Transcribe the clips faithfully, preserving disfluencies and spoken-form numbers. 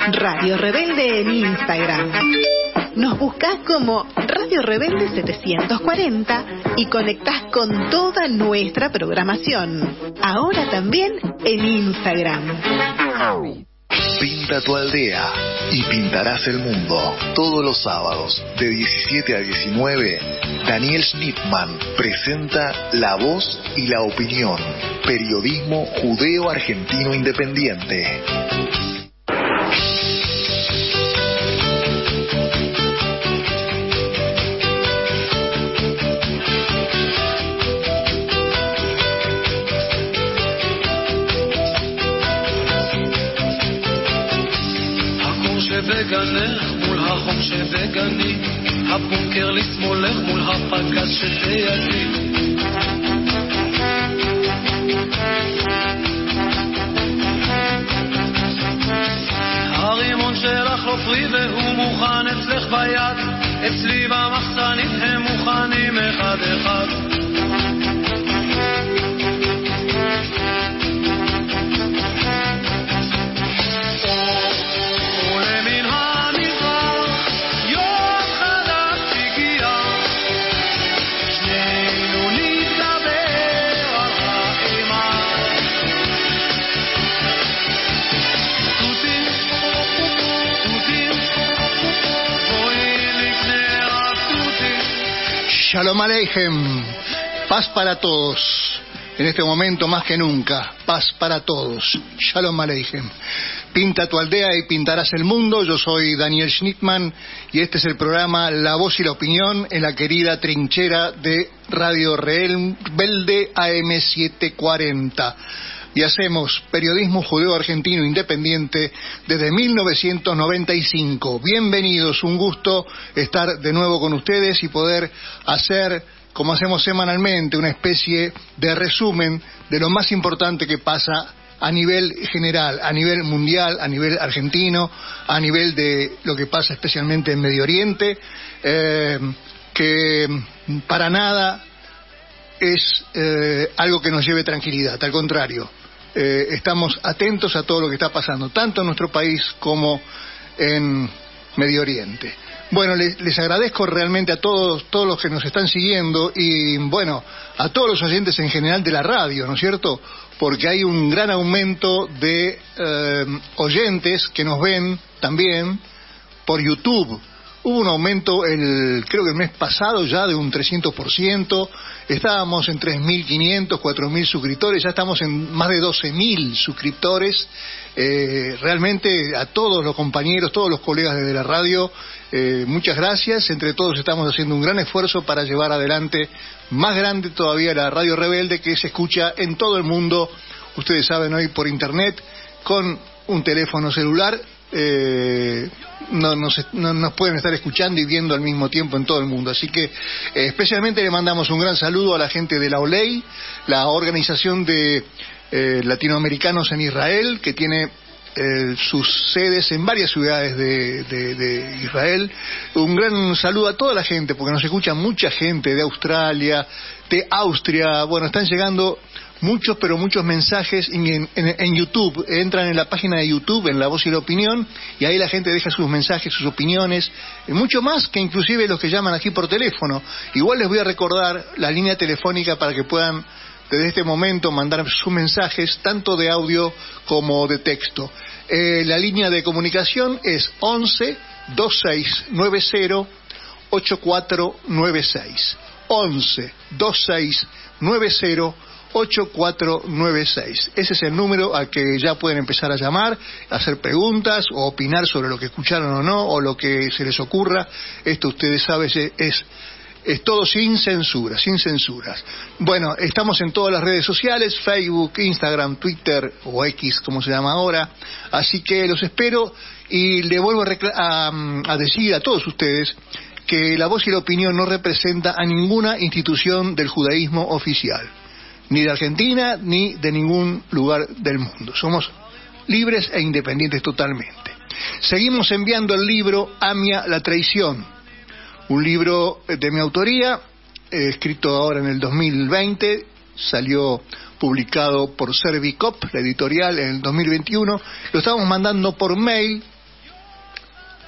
Radio Rebelde en Instagram. Nos buscás como Radio Rebelde setecientos cuarenta y conectás con toda nuestra programación. Ahora también en Instagram. Pinta tu aldea y pintarás el mundo. Todos los sábados de diecisiete a diecinueve, Daniel Schnittmann presenta La Voz y la Opinión, periodismo judeo-argentino independiente. בגנך מול החום שבגני, הבונקר לשמאלך מול הפגז שתידי. הרימון שלך לא פרי והוא מוכן אצלך ביד, אצלי במחסנית הם מוכנים אחד אחד. Shalom Aleichem, paz para todos, en este momento más que nunca, paz para todos, Shalom Aleichem. Pinta tu aldea y pintarás el mundo. Yo soy Daniel Schnittmann y este es el programa La Voz y la Opinión en la querida trinchera de Radio Rebelde A M setecientos cuarenta. Y hacemos periodismo judeo-argentino independiente desde mil novecientos noventa y cinco. Bienvenidos, un gusto estar de nuevo con ustedes y poder hacer, como hacemos semanalmente, una especie de resumen de lo más importante que pasa a nivel general, a nivel mundial, a nivel argentino, a nivel de lo que pasa especialmente en Medio Oriente, eh, que para nada es eh, algo que nos lleve tranquilidad, al contrario. Eh, estamos atentos a todo lo que está pasando, tanto en nuestro país como en Medio Oriente. Bueno, les, les agradezco realmente a todos, todos los que nos están siguiendo y, bueno, a todos los oyentes en general de la radio, ¿no es cierto? Porque hay un gran aumento de eh, oyentes que nos ven también por YouTube. Hubo un aumento, el, creo que el mes pasado ya de un trescientos por ciento, estábamos en tres mil quinientos, cuatro mil suscriptores, ya estamos en más de doce mil suscriptores. Eh, realmente a todos los compañeros, todos los colegas de la radio, eh, muchas gracias. Entre todos estamos haciendo un gran esfuerzo para llevar adelante, más grande todavía, la Radio Rebelde, que se escucha en todo el mundo, ustedes saben, hoy por internet, con un teléfono celular. Eh, no, nos, no nos pueden estar escuchando y viendo al mismo tiempo en todo el mundo, así que eh, especialmente le mandamos un gran saludo a la gente de la O L E I, la organización de eh, latinoamericanos en Israel, que tiene eh, sus sedes en varias ciudades de, de, de Israel. Un gran saludo a toda la gente, porque nos escucha mucha gente de Australia, de Austria. Bueno, están llegando muchos, pero muchos mensajes en, en, en YouTube. Entran en la página de YouTube, en La Voz y la Opinión, y ahí la gente deja sus mensajes, sus opiniones, mucho más que inclusive los que llaman aquí por teléfono. Igual les voy a recordar la línea telefónica para que puedan desde este momento mandar sus mensajes, tanto de audio como de texto. Eh, la línea de comunicación es once, veintiséis noventa, ochenta y cuatro noventa y seis. once, veintiséis noventa, ochenta y cuatro noventa y seis. Ese es el número al que ya pueden empezar a llamar, hacer preguntas o opinar sobre lo que escucharon o no, o lo que se les ocurra. Esto, ustedes saben, es, es todo sin censura, sin censuras. Bueno, estamos en todas las redes sociales, Facebook, Instagram, Twitter o X, como se llama ahora. Así que los espero y le vuelvo a, a, a decir a todos ustedes que La Voz y la Opinión no representa a ninguna institución del judaísmo oficial, ni de Argentina, ni de ningún lugar del mundo. Somos libres e independientes totalmente. Seguimos enviando el libro Amia, la traición, un libro de mi autoría, eh, escrito ahora en el dos mil veinte, salió publicado por Servicop, la editorial, en el dos mil veintiuno. Lo estamos mandando por mail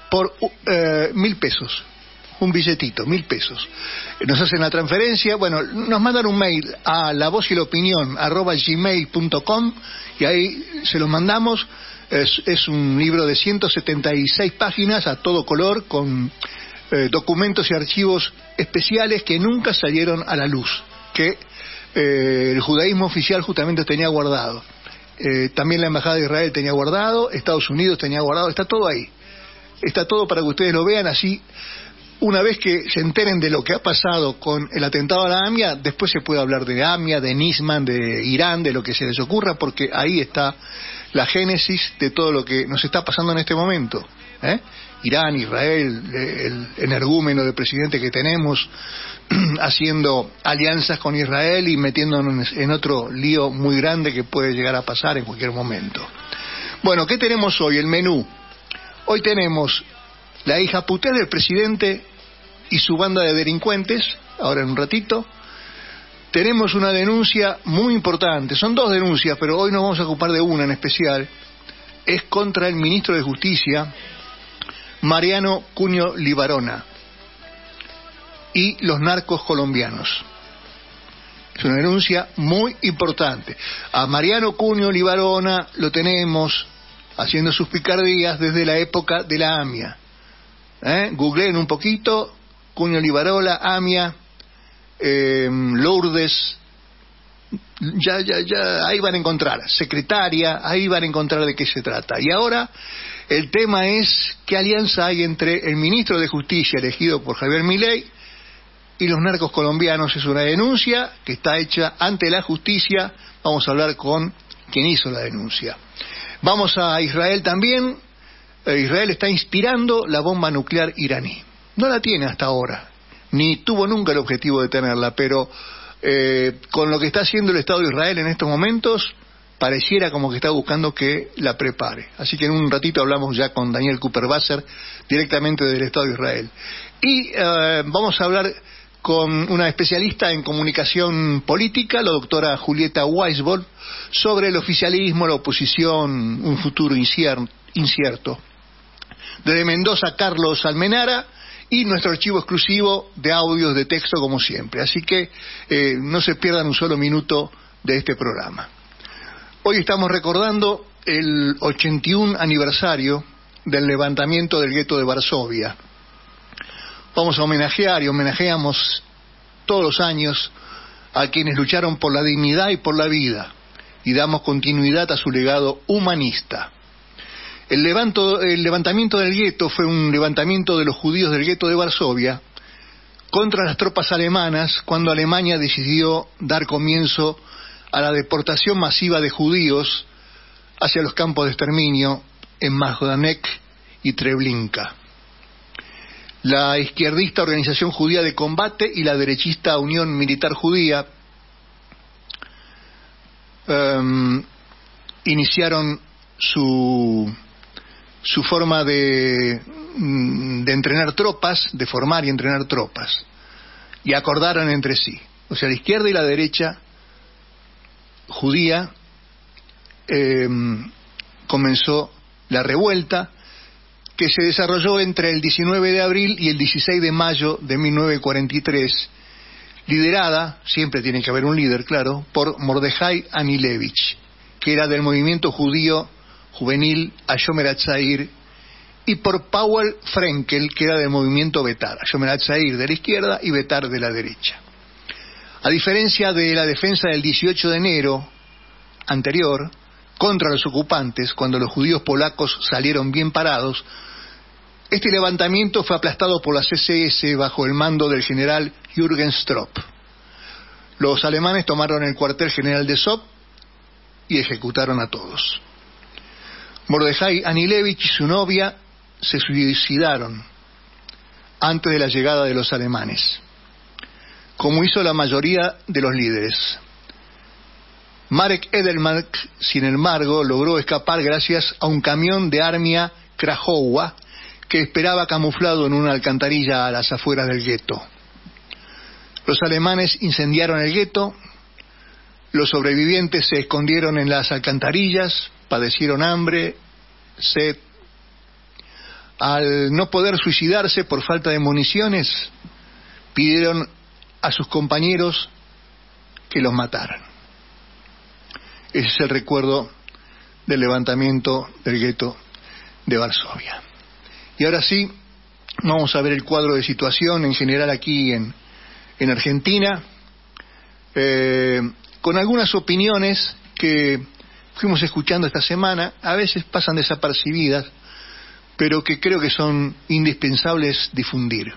por uh, mil pesos. Un billetito, mil pesos. Nos hacen la transferencia, bueno, nos mandan un mail a la voz y la opinión arroba gmail punto com y ahí se los mandamos. Es, es un libro de ciento setenta y seis páginas a todo color con eh, documentos y archivos especiales que nunca salieron a la luz, que eh, el judaísmo oficial justamente tenía guardado. Eh, también la Embajada de Israel tenía guardado, Estados Unidos tenía guardado, está todo ahí. Está todo para que ustedes lo vean así. Una vez que se enteren de lo que ha pasado con el atentado a la AMIA, después se puede hablar de AMIA, de Nisman, de Irán, de lo que se les ocurra, porque ahí está la génesis de todo lo que nos está pasando en este momento. ¿eh? Irán, Israel, el energúmeno de presidente que tenemos, haciendo alianzas con Israel y metiéndonos en otro lío muy grande que puede llegar a pasar en cualquier momento. Bueno, ¿qué tenemos hoy? El menú. Hoy tenemos la hija puté del presidente y su banda de delincuentes, ahora en un ratito. Tenemos una denuncia muy importante, son dos denuncias, pero hoy nos vamos a ocupar de una en especial. Es contra el ministro de Justicia, Mariano Cunio Libarona, y los narcos colombianos. Es una denuncia muy importante. A Mariano Cunio Libarona lo tenemos haciendo sus picardías desde la época de la AMIA. ¿Eh? Googleen un poquito, Cunio Libarola, AMIA, eh, Lourdes, ya, ya, ya, ahí van a encontrar, secretaria, ahí van a encontrar de qué se trata. Y ahora el tema es qué alianza hay entre el ministro de Justicia elegido por Javier Milei y los narcos colombianos. Es una denuncia que está hecha ante la justicia. Vamos a hablar con quien hizo la denuncia. Vamos a Israel también. Israel está inspirando la bomba nuclear iraní. No la tiene hasta ahora, ni tuvo nunca el objetivo de tenerla, pero eh, con lo que está haciendo el Estado de Israel en estos momentos, pareciera como que está buscando que la prepare. Así que en un ratito hablamos ya con Daniel Cooper-Basser, directamente del Estado de Israel. Y eh, vamos a hablar con una especialista en comunicación política, la doctora Julieta Weisbord, sobre el oficialismo, la oposición, un futuro incierto. Desde Mendoza, Carlos Almenara, y nuestro archivo exclusivo de audios de texto como siempre. Así que eh, no se pierdan un solo minuto de este programa. Hoy estamos recordando el ochenta y un aniversario del levantamiento del gueto de Varsovia. Vamos a homenajear y homenajeamos todos los años a quienes lucharon por la dignidad y por la vida, y damos continuidad a su legado humanista. El, levanto, el levantamiento del gueto fue un levantamiento de los judíos del gueto de Varsovia contra las tropas alemanas cuando Alemania decidió dar comienzo a la deportación masiva de judíos hacia los campos de exterminio en Majdanek y Treblinka. La izquierdista Organización Judía de Combate y la derechista Unión Militar Judía um, iniciaron su... su forma de, de entrenar tropas, de formar y entrenar tropas, y acordaron entre sí. O sea, la izquierda y la derecha judía eh, comenzó la revuelta que se desarrolló entre el diecinueve de abril y el dieciséis de mayo de mil novecientos cuarenta y tres, liderada, siempre tiene que haber un líder, claro, por Mordejai Anilevich, que era del movimiento judío juvenil Hashomer Hatzair, y por Powell Frenkel, que era del movimiento Betar, Hashomer Hatzair de la izquierda y Betar de la derecha. A diferencia de la defensa del dieciocho de enero anterior, contra los ocupantes, cuando los judíos polacos salieron bien parados, este levantamiento fue aplastado por la C S S bajo el mando del general Jürgen Stroop. Los alemanes tomaron el cuartel general de Sob y ejecutaron a todos. Mordejai Anilevich y su novia se suicidaron antes de la llegada de los alemanes, como hizo la mayoría de los líderes. Marek Edelmark, sin embargo, logró escapar gracias a un camión de Armia Krajowa que esperaba camuflado en una alcantarilla a las afueras del gueto. Los alemanes incendiaron el gueto, los sobrevivientes se escondieron en las alcantarillas, padecieron hambre, sed. al no poder suicidarse por falta de municiones, pidieron a sus compañeros que los mataran. Ese es el recuerdo del levantamiento del gueto de Varsovia. Y ahora sí, vamos a ver el cuadro de situación en general aquí en, en Argentina, eh, con algunas opiniones que fuimos escuchando esta semana, a veces pasan desapercibidas, pero que creo que son indispensables difundir.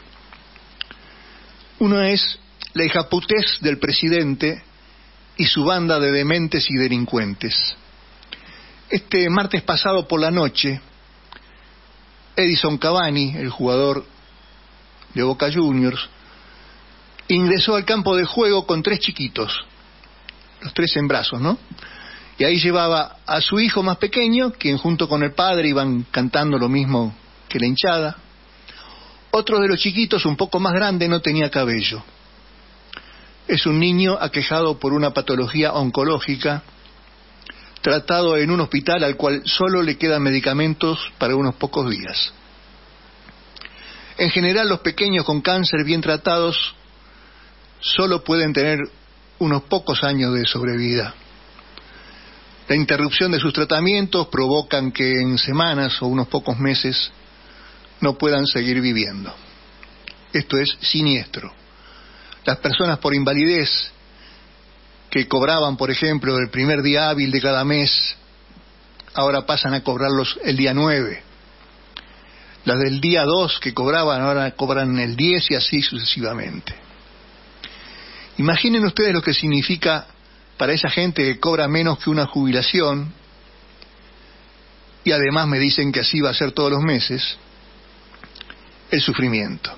Uno es la hijaputez del presidente y su banda de dementes y delincuentes. Este martes pasado por la noche, Edison Cavani, el jugador de Boca Juniors, ingresó al campo de juego con tres chiquitos, los tres en brazos, ¿no? Y ahí llevaba a su hijo más pequeño, quien junto con el padre iban cantando lo mismo que la hinchada. Otro de los chiquitos, un poco más grande, no tenía cabello. Es un niño aquejado por una patología oncológica, tratado en un hospital al cual solo le quedan medicamentos para unos pocos días. En general, los pequeños con cáncer bien tratados solo pueden tener unos pocos años de sobrevida. La interrupción de sus tratamientos provocan que en semanas o unos pocos meses no puedan seguir viviendo. Esto es siniestro. Las personas por invalidez que cobraban, por ejemplo, el primer día hábil de cada mes, ahora pasan a cobrarlos el día nueve. Las del día dos que cobraban, ahora cobran el diez y así sucesivamente. Imaginen ustedes lo que significa para esa gente que cobra menos que una jubilación, y además me dicen que así va a ser todos los meses, el sufrimiento.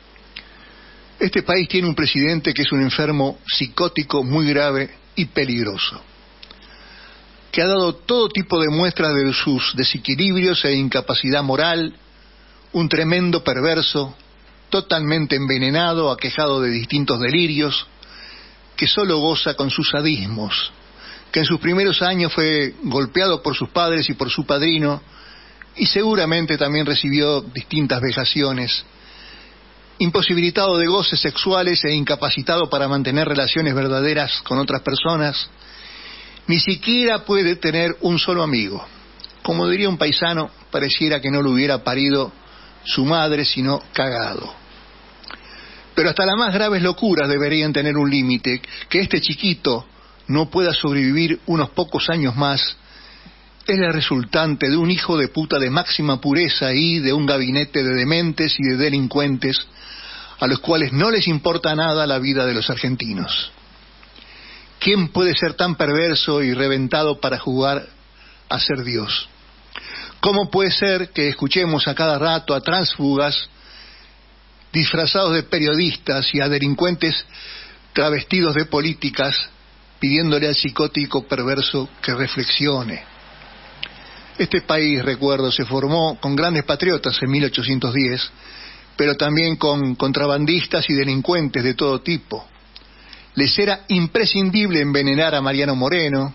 Este país tiene un presidente que es un enfermo psicótico muy grave y peligroso, que ha dado todo tipo de muestras de sus desequilibrios e incapacidad moral, un tremendo perverso, totalmente envenenado, aquejado de distintos delirios, que solo goza con sus sadismos, que en sus primeros años fue golpeado por sus padres y por su padrino, y seguramente también recibió distintas vejaciones, imposibilitado de goces sexuales e incapacitado para mantener relaciones verdaderas con otras personas, ni siquiera puede tener un solo amigo. Como diría un paisano, pareciera que no lo hubiera parido su madre, sino cagado. Pero hasta las más graves locuras deberían tener un límite. Que este chiquito no pueda sobrevivir unos pocos años más es la resultante de un hijo de puta de máxima pureza y de un gabinete de dementes y de delincuentes a los cuales no les importa nada la vida de los argentinos. ¿Quién puede ser tan perverso y reventado para jugar a ser Dios? ¿Cómo puede ser que escuchemos a cada rato a tránsfugas disfrazados de periodistas y a delincuentes travestidos de políticas pidiéndole al psicótico perverso que reflexione? Este país, recuerdo, se formó con grandes patriotas en mil ochocientos diez, pero también con contrabandistas y delincuentes de todo tipo. Les era imprescindible envenenar a Mariano Moreno,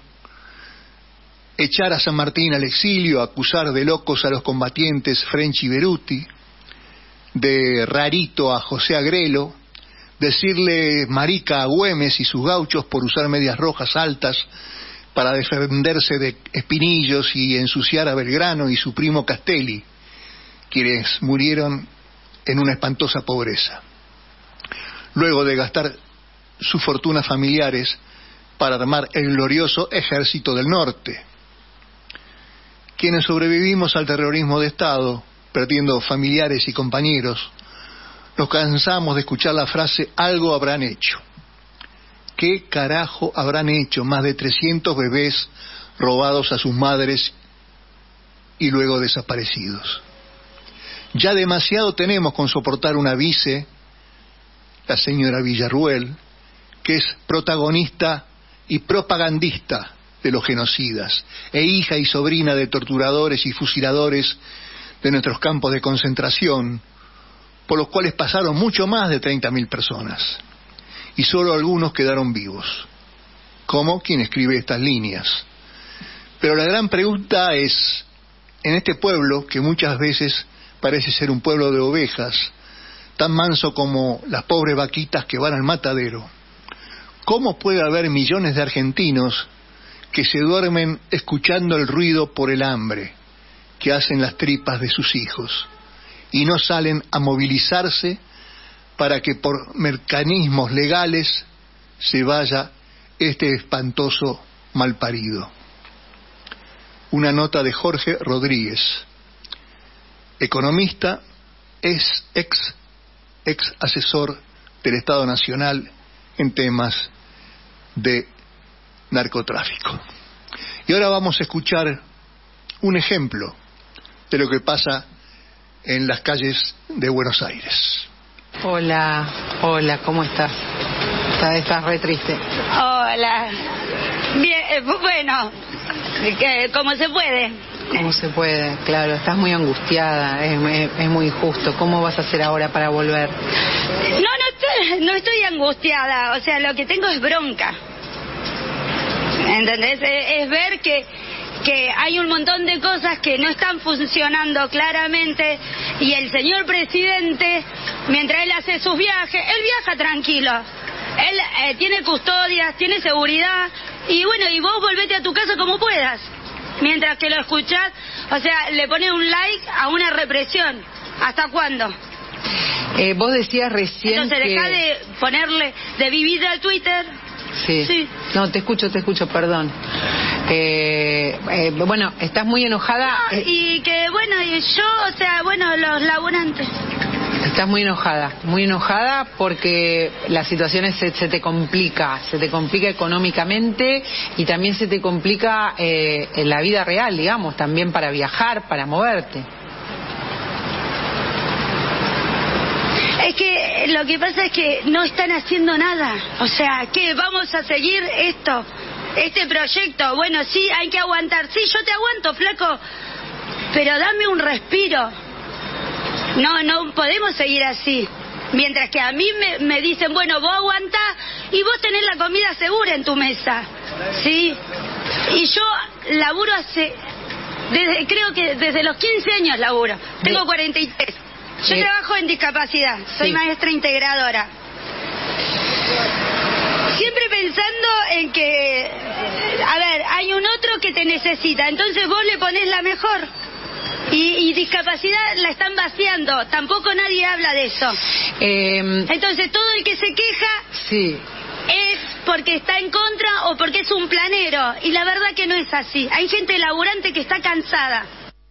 echar a San Martín al exilio, acusar de locos a los combatientes French y Beruti, de rarito a José Agrelo, decirle marica a Güemes y sus gauchos por usar medias rojas altas para defenderse de espinillos y ensuciar a Belgrano y su primo Castelli, quienes murieron en una espantosa pobreza, luego de gastar sus fortunas familiares para armar el glorioso Ejército del Norte. Quienes sobrevivimos al terrorismo de Estado, perdiendo familiares y compañeros, nos cansamos de escuchar la frase algo habrán hecho. ¿Qué carajo habrán hecho más de trescientos bebés robados a sus madres y luego desaparecidos? Ya demasiado tenemos con soportar una vice, la señora Villarruel, que es protagonista y propagandista de los genocidas, e hija y sobrina de torturadores y fusiladores de nuestros campos de concentración, por los cuales pasaron mucho más de treinta mil personas, y solo algunos quedaron vivos, como quien escribe estas líneas. Pero la gran pregunta es, en este pueblo que muchas veces parece ser un pueblo de ovejas, tan manso como las pobres vaquitas que van al matadero. ¿Cómo puede haber millones de argentinos que se duermen escuchando el ruido por el hambre que hacen las tripas de sus hijos y no salen a movilizarse para que por mecanismos legales se vaya este espantoso malparido? Una nota de Jorge Rodríguez, economista, es ex, ex asesor del Estado Nacional en temas de narcotráfico. Y ahora vamos a escuchar un ejemplo de lo que pasa en las calles de Buenos Aires. Hola, hola, ¿cómo estás? Estás, estás re triste. Hola. Bien, eh, bueno, que, ¿cómo se puede? ¿Cómo se puede? Claro, estás muy angustiada, es, es, es muy injusto. ¿Cómo vas a hacer ahora para volver? No, no estoy, no estoy angustiada, o sea, lo que tengo es bronca. ¿Entendés? Es, es ver que, que hay un montón de cosas que no están funcionando claramente y el señor presidente, mientras él hace sus viajes, él viaja tranquilo. Él eh, tiene custodias, tiene seguridad y bueno, y vos volvete a tu casa como puedas. Mientras que lo escuchás, o sea, le pones un like a una represión. ¿Hasta cuándo? Eh, vos decías recién Entonces, que... dejá de ponerle, de vivir al Twitter. Sí. sí. No, te escucho, te escucho, perdón. Eh, eh, bueno, estás muy enojada. No, eh... y que, bueno, y yo, o sea, bueno, los laburantes. Estás muy enojada, muy enojada porque la situación es, se, se te complica, se te complica económicamente y también se te complica eh, en la vida real, digamos, también para viajar, para moverte. Es que lo que pasa es que no están haciendo nada, o sea, que vamos a seguir esto, este proyecto, bueno, sí, hay que aguantar, sí, yo te aguanto, flaco, pero dame un respiro. No, no podemos seguir así. Mientras que a mí me, me dicen, bueno, vos aguantás y vos tenés la comida segura en tu mesa. ¿Sí? Y yo laburo hace, desde, creo que desde los quince años laburo. Tengo cuarenta y tres. Yo eh, trabajo en discapacidad. Soy sí. maestra integradora. Siempre pensando en que, a ver, hay un otro que te necesita. Entonces vos le ponés la mejor. Y, y discapacidad la están vaciando, tampoco nadie habla de eso. Eh, Entonces todo el que se queja sí. es porque está en contra o porque es un planero. Y la verdad que no es así. Hay gente laburante que está cansada.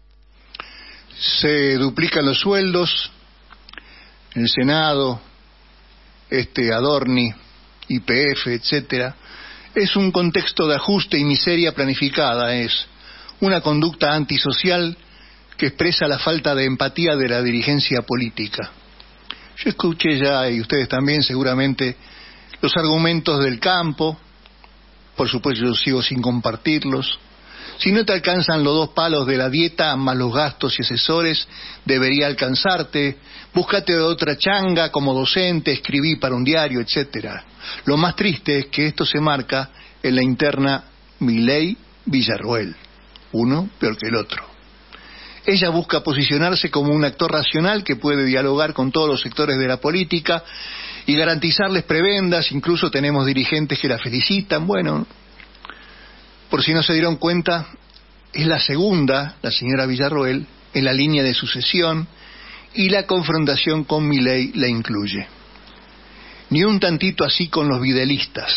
Se duplican los sueldos, en el Senado, este Adorni, Y P F, etcétera. Es un contexto de ajuste y miseria planificada, es una conducta antisocial que expresa la falta de empatía de la dirigencia política. Yo escuché ya, y ustedes también seguramente, los argumentos del campo. Por supuesto yo sigo sin compartirlos. Si no te alcanzan los dos palos de la dieta más los gastos y asesores, debería alcanzarte. Búscate otra changa como docente, escribí para un diario, etcétera. Lo más triste es que esto se marca en la interna Milei-Villarroel, uno peor que el otro. Ella busca posicionarse como un actor racional que puede dialogar con todos los sectores de la política y garantizarles prebendas. Incluso tenemos dirigentes que la felicitan. Bueno, por si no se dieron cuenta, es la segunda, la señora Villarroel, en la línea de sucesión y la confrontación con Milei la incluye. Ni un tantito así con los videlistas,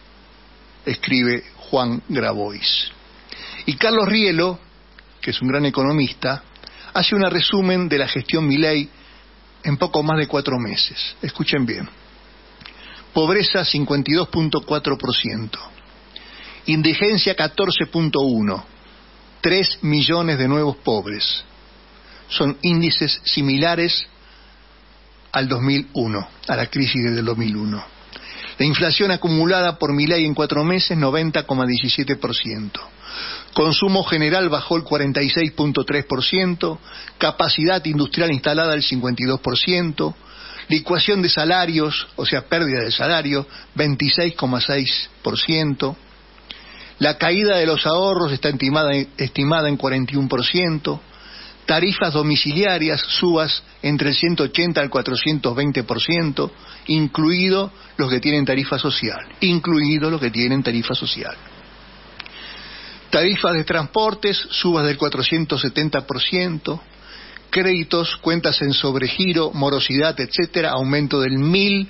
escribe Juan Grabois. Y Carlos Rielo, que es un gran economista, hace un resumen de la gestión Milei en poco más de cuatro meses. Escuchen bien. Pobreza cincuenta y dos punto cuatro por ciento. Indigencia catorce punto uno. tres millones de nuevos pobres. Son índices similares al dos mil uno, a la crisis del dos mil uno. La inflación acumulada por Milei en cuatro meses, noventa coma diecisiete por ciento. Consumo general bajó el cuarenta y seis punto tres por ciento, capacidad industrial instalada el cincuenta y dos por ciento, licuación de salarios, o sea, pérdida de salario, veintiséis coma seis por ciento, la caída de los ahorros está estimada, estimada en cuarenta y uno por ciento, Tarifas domiciliarias, subas entre el ciento ochenta al cuatrocientos veinte por ciento, incluido los que tienen tarifa social, incluido los que tienen tarifa social. Tarifas de transportes, subas del cuatrocientos setenta por ciento, créditos, cuentas en sobregiro, morosidad, etcétera, aumento del mil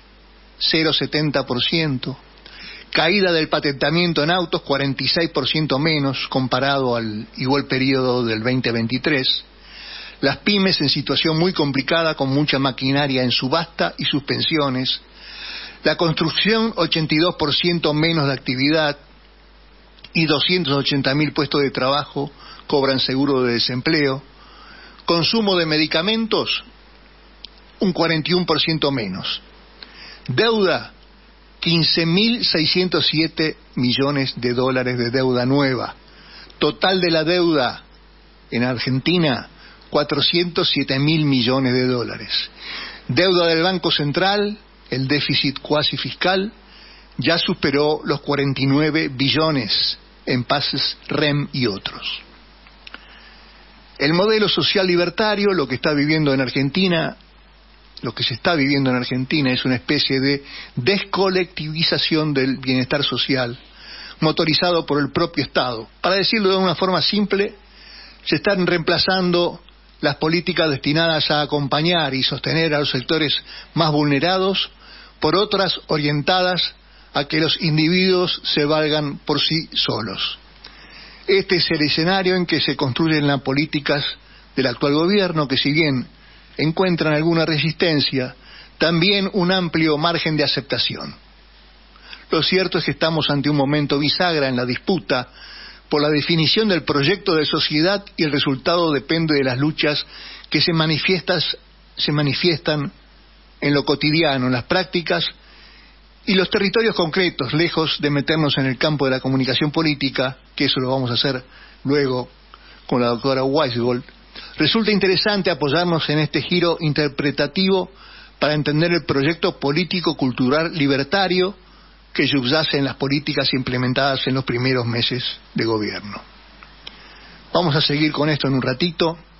setenta por ciento. Caída del patentamiento en autos, cuarenta y seis por ciento menos comparado al igual periodo del veinte veintitrés. Las pymes en situación muy complicada con mucha maquinaria en subasta y suspensiones. La construcción, ochenta y dos por ciento menos de actividad y doscientos ochenta mil puestos de trabajo cobran seguro de desempleo. Consumo de medicamentos, un cuarenta y uno por ciento menos. Deuda, quince mil seiscientos siete millones de dólares de deuda nueva. Total de la deuda en Argentina, cuatrocientos siete mil millones de dólares. Deuda del Banco Central, el déficit cuasi fiscal, ya superó los cuarenta y nueve billones en pases R E M y otros. El modelo social libertario, lo que está viviendo en Argentina, lo que se está viviendo en Argentina es una especie de descolectivización del bienestar social, motorizado por el propio Estado. Para decirlo de una forma simple, se están reemplazando las políticas destinadas a acompañar y sostener a los sectores más vulnerados por otras orientadas a que los individuos se valgan por sí solos. Este es el escenario en que se construyen las políticas del actual gobierno, que si bien encuentran alguna resistencia, también un amplio margen de aceptación. Lo cierto es que estamos ante un momento bisagra en la disputa por la definición del proyecto de sociedad, y el resultado depende de las luchas que se manifiestan, se manifiestan en lo cotidiano, en las prácticas y los territorios concretos, lejos de meternos en el campo de la comunicación política, que eso lo vamos a hacer luego con la doctora Weisgold. Resulta interesante apoyarnos en este giro interpretativo para entender el proyecto político-cultural libertario que subyace en las políticas implementadas en los primeros meses de gobierno. Vamos a seguir con esto en un ratito.